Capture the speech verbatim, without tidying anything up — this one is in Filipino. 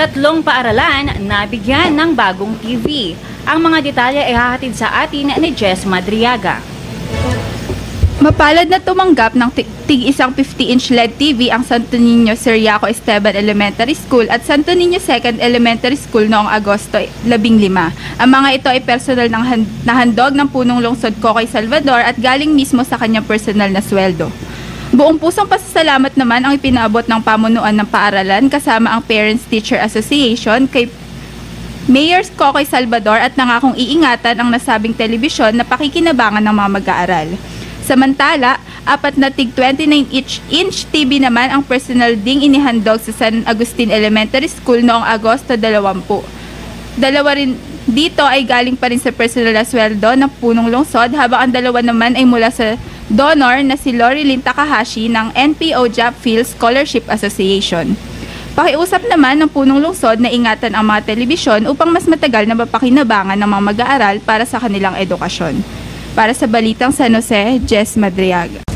Tatlong paaralan nabigyan ng Bagong T V. Ang mga detalye ay hahatid sa atin ni Jess Madriaga. Mapalad na tumanggap ng tig-isang fifty inch L E D T V ang Santo Niño Ciriaco Esteban Elementary School at Santo Niño Second Elementary School noong Agosto labing lima. Ang mga ito ay personal ng hand- nahandog ng punong lungsod Cocoy Salvador at galing mismo sa kanyang personal na sweldo. Buong pusong pasasalamat naman ang ipinaabot ng pamunuan ng paaralan kasama ang Parents-Teacher Association kay Mayor Cocoy Salvador at nangakong iingatan ang nasabing telebisyon na pakikinabangan ng mga mag-aaral. Samantala, apat na tig twenty-nine inch T V naman ang personal ding inihandog sa San Agustin Elementary School noong Agosto dalawampu. Dalawa rin dito ay galing pa rin sa personal na sweldo ng punong lungsod habang ang dalawa naman ay mula sa donor na si Lorilyn Takahashi ng N P O Job Field Scholarship Association. Pakiusap naman ng punong lungsod na ingatan ang mga telebisyon upang mas matagal na mapakinabangan ng mga mag-aaral para sa kanilang edukasyon. Para sa Balitang San Jose, Jess Madriaga.